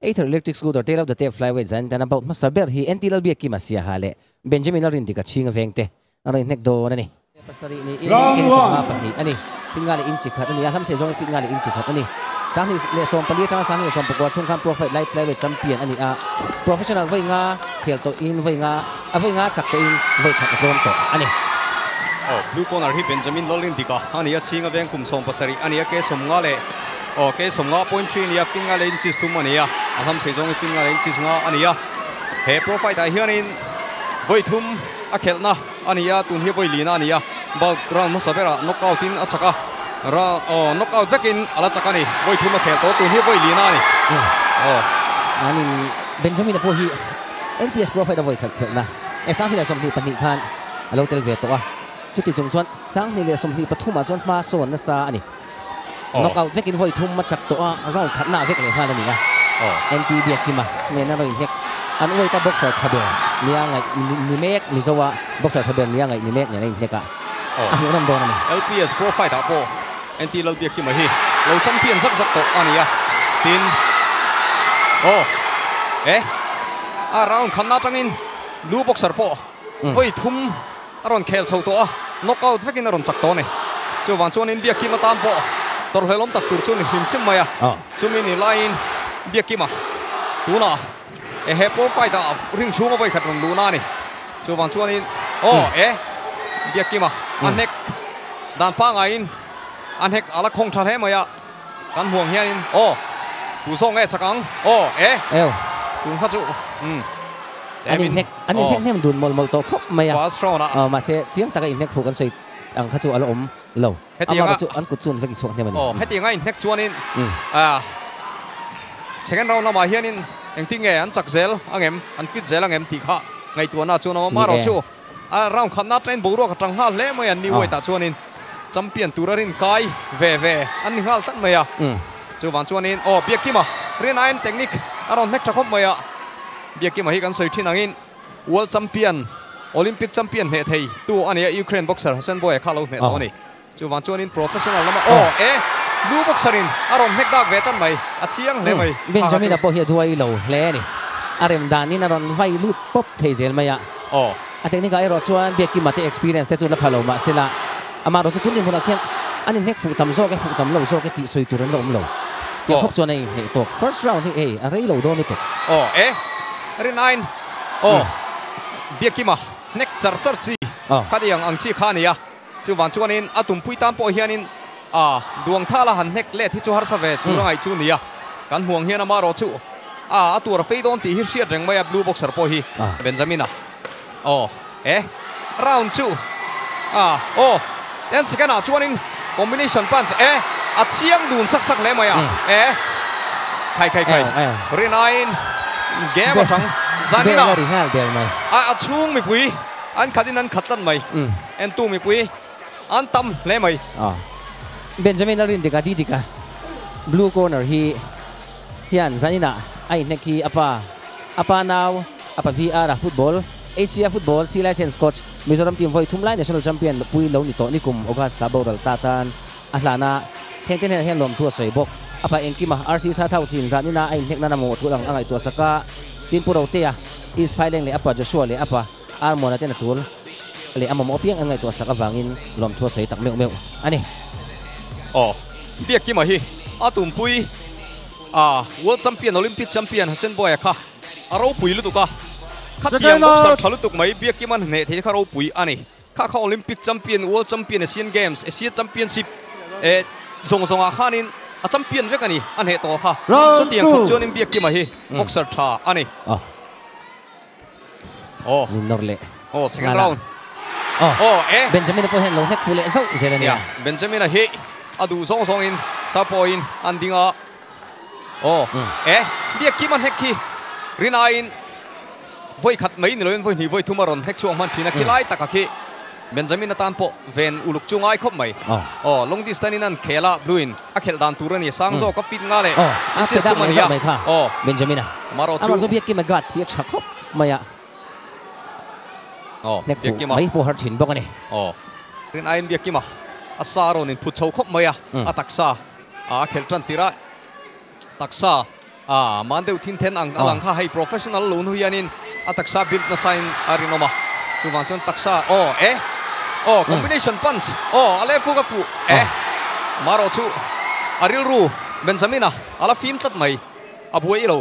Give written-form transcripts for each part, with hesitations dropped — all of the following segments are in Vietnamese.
Aether electric scooter tail of the tape flyweight zan tan about masaber hi NTL bi ki masia hale Benjamin Larin dika chinga vengte ano nek do nani pasari ni in sa pa hi ani fingali inchi khat ani alam se jong fingali inchi khat ani sang ni le som pali ta sang ni som pokwa chung kham profile light flyweight champion ani a professional vai nga khel to in vai nga chak te in vai khat jom to ani blue corner hi Benjamin Larin dika ani a chinga veng kum som pasari ani a ke som nga le ke som nga point 3 ni a fingali inchi tum ani a alam se jong fingali inchi nga ani a he profile ta hianin voi thum a khelna ania tun hi voi lina ania ba round mo sabera knockout in achaka ra knockout vekin ala chakani voi thum a khel to tun hi voi lina ni ani Benjamin po hi LPS profile voi khelna e sang hi som hi pani khan alo tel ve to a chuti chung chuan sang ni le som hi pathuma chuan ma son na sa ani knockout vekin voi thum ma chak to a round khatna vek le khan ani a NPB kima ne na roi hek an uai ta boxer thaber nia ngai ni mek ni zawa boxer thaber nia ngai ni mek ne neka a hu nam don ni LPS profile ta po NT lal biak ki ma hi lo champion sak sak to ania tin a round khanna tangin lu boxer po voi thum aron khel chho to a knockout vekin aron chak to ne chu wan chuan in biak ki ma tam po tor helom tak tur chu ni sim maya chumi ni line biak ki ma tuna he profile da ring chunga voi khatron luna ni chuwan chuanin biak ki ma anek dan pa nga in anek ala khong than he maya kan huang hianin tu song e chakang tu kha chu ani nek nem dun mol to khop maya fast round ma se chiang taka in nek fu kan sei ang kha chu ala om lo ama chu an kut chun veki chok ne mani heti nga in nek chuanin second round na ma hianin engting nge an chak zel angem an fit zel angem ti kha ngai tu na chu na ma ro chu a round khanna train boru ka tang ha le mai an ni wei ta chuanin champion turarin kai ve an ni hal tan maya chu wan chuanin biak ki ma renain technique aron nek thakop maya biak ki ma hi kan soi thin angin world champion olympic champion he thei tu ania Ukraine boxer Hasan boy khalo me to ni chu wan chuanin professional lama blue boxerin aron nek dak vetan mai achiang le mai Benjamin apo hi duai lo le ni arem danin aron vai lut pop thei zel maya a technique ai ro chuan biak ki ma te experience te chu la phalo ma sela ama ro chu tunin phona khian anin nek fu tam zo ke fu tam lo zo ke ti soi turan lo lo ti khop chuan ai nei to first round hi a rei lo do ni to renain biak ki ma nek char chi khadiang ang chi khania chu wan chuanin atum pui tam po hianin duang thala han nek le thi chu har sa ve turangai chu nia kan huang hian ama ro chu atur feidon ti hi hriat reng mai blue boxer po hi Benjamin round 2 then second chuanin combination punch chiang dun sak le mai kai renain game atang zanina ri hal del mai chung mi pui an khadin an khatlan mai en tu mi pui an tam le mai Benjamin Larin dika blue corner hi hian zanina ai neki apa now apa VR football Asia football C license coach Mizoram team voi thumlai national champion pui lo ni to ni kum August Boral Tatan ahlana hengten hen lom thua sei bok apa engkima RC sa thau sin zanina ai nek na mo thulang angai to saka tin puro tea is phailing le apa Joshua le apa armona ten tul le amamo piang angai to saka wangin lom thua sei tak meu ani biak ki ma hi atum pui world champion olympic champion Hasan boy kha aro pui lu tu ka khatiang boxer thalu tuk mai biak ki man ne the kha ro pui ani kha olympic champion world champion Asian games Asia championship zonga khanin a champion vek ani an he to kha chu tiang khop chuan in biak ki ma hi boxer tha ani min norle second round Benjamin po hen lo nek fule zo zelania Benjamin hi adu song in sa point andinga biak ki man hek ki rinain voi khat mai ni loin voi ni voi thumaron hek chuang man thina khilai takaki Benjamin atan po ven uluk chungai khop mai long distance in an khela bluin a khel dan turani sangzo ka fit nga le just to mania Benjamin maro chu biak ki ma gat thi chakhop maya nek fu mai po har chin bok ani rinain biak ki ma asaro nin phut chho khop maya ataksa khel tran tira taksa man deuh thin then ang alang kha hei professional lun huianin ataksa build na sign arinoma chuwang chuan taksa combination punch ale fu ka fu maro chu aril ru Benjamina ala film tat mai abuai lo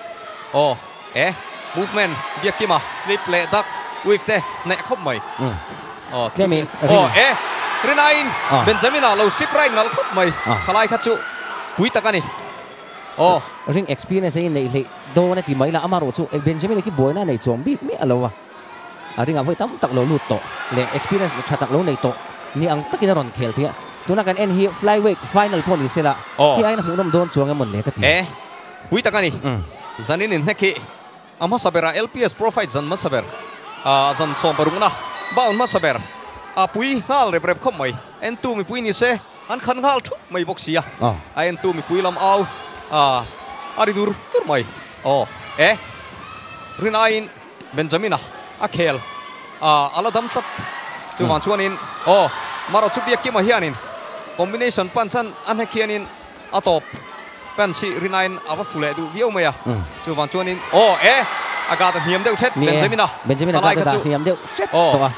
movement biakima slip le dak with te ne khop mai Clemin Rinain Benjamina lo slip right nal khop mai khalai khachu hui takani ring experience in nei le do na ti mai la amaro chu Benjamin ki boina nei chombi mi alowa ring avoi tam tak lo lut to le experience le thatak lo nei to ni ang takina ron khel thia tuna kan en hi flyweight final pon ni sela hi aina hungnom don chuang mon le ka ti hui takani zanin in heki ama sabera LPS profile zan masaber zan som barungna baun masaber apui ngal rep rep khom mai en tu mi pui ni se an khan ngal thu mai boxia en tu mi pui lam au aridur tur mai Rinain Benjamina akhel aladam tat chuwan chuanin maro chu biak ki ma hianin combination panchan an hekianin atop pensi Rinain awa fule du viau maya chuwan chuanin agata hiam deuh set Benjamina agata hiam deuh set to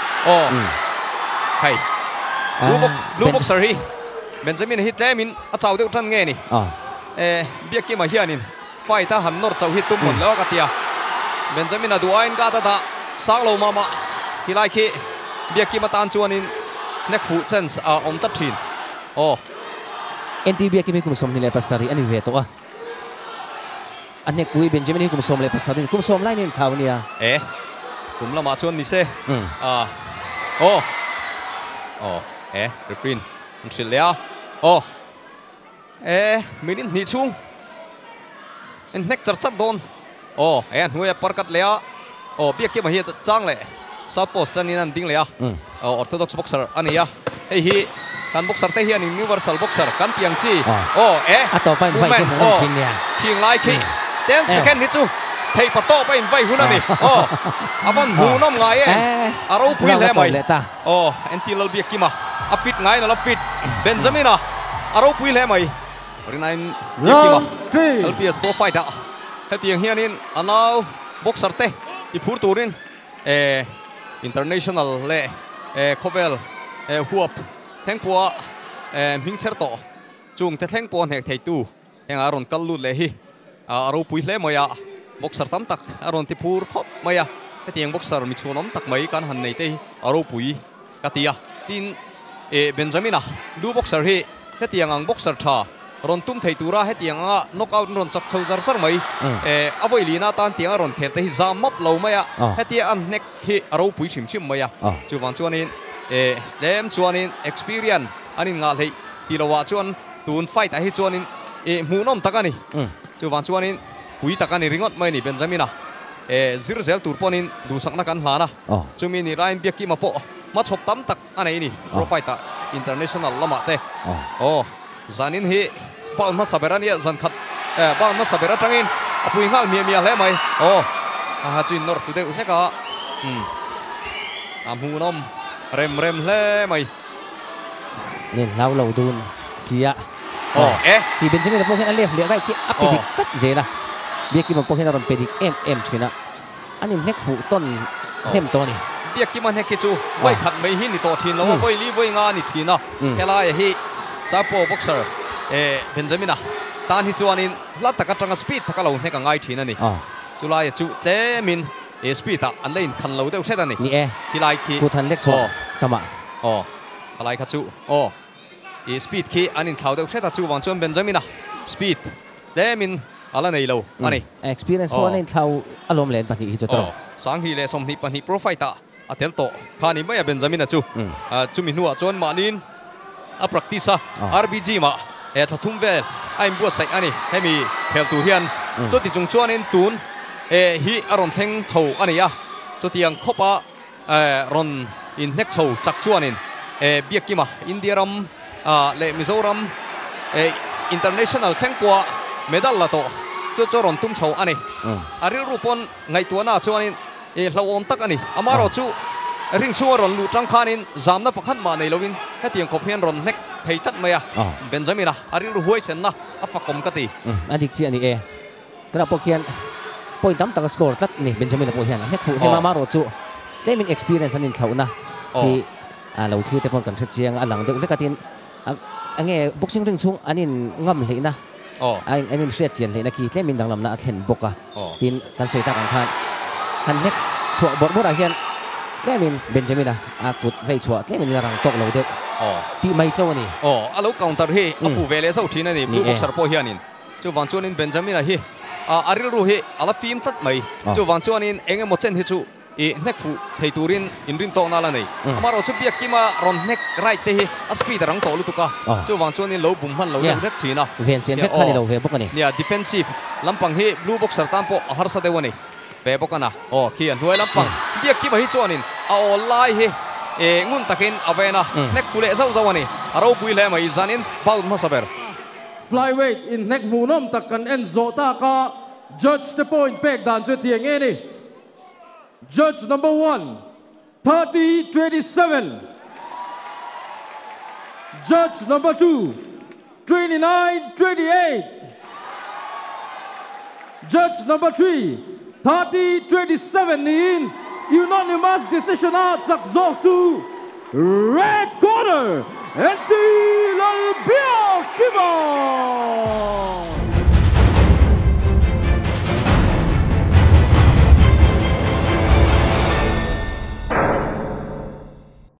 hay lubok sarhi Benjamin hit lemin a chau deuh than nge ni biak ki ma hianin fight ta han nor chau hit tum mon lo ka tia Benjamin adu ain ka ta sang lo mama hilai ki biak ki ma tan chuanin nek fu chance om ta thin NT biak ki mi kum som ni le pasari ani ve to anek pui Benjamin kum som le pasari kum som lai nin thau nia kum lama chuan ni se refrain sil lea minin ni chung en nek char chap don huya parkat lea biak ki ma hi chang le south post ani nan ding lea orthodox boxer ania hi kan boxer te hian universal boxer kan tiang chi atopa in vai kun chin nia king lai ki 10 second ni chu thei pa to pa in vai hunani aban hu nom ngai aro pui le mai entilal biak ki ma apit ngai na lapit Benjamina aro pui le mai Rinain biak ki ma LPS pro fighter hetiang hianin anau boxer te ipur turin international le khovel huap thengpua mingcher to chung te thengpua hek thei tu heng aron kallut le hi aro pui le moya boxer tam tak aron ti pur khop maya hetiang boxer mi chunom tak mai kan han nei te aro pui katia tin Benjamina du boxer hi hetiang ang boxer tha ron tum thei tura hetiang a knockout ron chak chau zar zar mai avoi lina tan tiang ron khel te hi zam map lo maya hetia an nek hi aro pui chim chim maya chuwan chuanin dem chuanin experience anin ngal hei tilawa chuan tun fight a hi chuanin mu nom takani chuwan chuanin pui takani ringot mai ni Benjamina zirzel turponin du sakna kan hlana chumi ni rain biak ki ma po ma chhop tam tak anei ni pro fighter international lama te zanin hi paul ma saberania zan khat paul ma sabera tangin apui ngal mi le mai ha chin nor tu de heka amu nom rem le mai nen lau lo dun sia thì Benjamin po hen left le right ki apedik kat zela biak ki ma po hen ron pedik china anim nek fu ton hem to ni biak ki man he ki chu vai khat mai hi ni to thin lo voi li voi nga ni thina hela hi sapo boxer Benjamina tan hi chuanin la taka tanga speed taka lo hne ka ngai thina ni chulai chu tle min speed ta an lein khan lo deuh set ani ni hilai ki ku than lek so tama alai kha chu speed ki anin thlau deuh set ta chu wang chuan Benjamina speed le min ala nei lo ani experience po nen thlau alom len pani hi chotro sang hi le som ni pani pro fighter atel to khani mai Benjamina chu chumi nuwa chuan manin a practice RBG ma thathum vel aim bu sai ani hemi khel tu hian choti chung chuanin tun hi aron theng tho ania chotiang khopa ron in nek tho chak chuanin biakima India ram le Mizoram international thengpua medal la to cho ron tum tho ani aril rupon ngai tuana chuanin hlawom tak ani amaro chu ring chu ron lu tang khanin zamna pakhat ma nei lovin hetiang kophian ron nek thei tat maya Benjamina aril ru huai sen na afakom kati adik chi ani กระโปรงเขียนปอยตั้มตักสกอร์ตัดนี่เบนจามินปอยเฮียนเน็กฟูนี่มาโรจูได้มี experience อันนี้เขานะที่เราคือแต่พอกันเชียงหลังเด็กเล็กกันอันนี้บุกชิงเรื่องชุ่งอันนี้งอมเลยนะอันนี้เสียเจียนเลยนะคีได้มีดังลำหน้าเห็นบกอ่ะที่กันสวยตาอังคารอันเน็กชัวบดอะไรเฮียนได้มีเบนจามินนะกุดไฟชัวได้มีรังตกเราเด็กที่ไม่เจ้านี่อาลูกカウンターเฮอผู้เวเลสเอาทีนั่นนี่บลูบ็อกซ์ร์พอเฮียนินจู่วันช่วงนี้เบนจามินเฮอาริลรูเฮอาลาฟิล์มตัดไหมจู่วันช่วงนี้เองหมดเส้นเฮจู่เน็กฟูเฮตูรินอินรินโตนาลานี่มาเราชุบเบียกิมารอนเน็กไรเตะอัสปีดรังโตลุตุกะจู่วันช่วงนี้เราบุ้มพันเราเด็กทีนะเวียนเสียนเวกขันเราเวบกันนี่เนี่ยดิเฟนซีฟลำพังเฮบลูบ็อกซ์ร์ตามโปฮาร์สเดวันนี่เวบกันนะเขียนด้วยลำพังเบียกิมาฮิจวนินเอาไล่เฮงุนตะกินเอาเวนะเน็กฟูเล่เจ้าวันนี้เราบุยเล่มาอีจานินบาลมาสเบอร์ flyweight in nek munom takkan Enzo Taka judge the point pek dan chu tiang ni judge number 1 30-27 judge number 2 29-28 judge number 3 30-27 in unanimous decision out sak zok chu red corner and the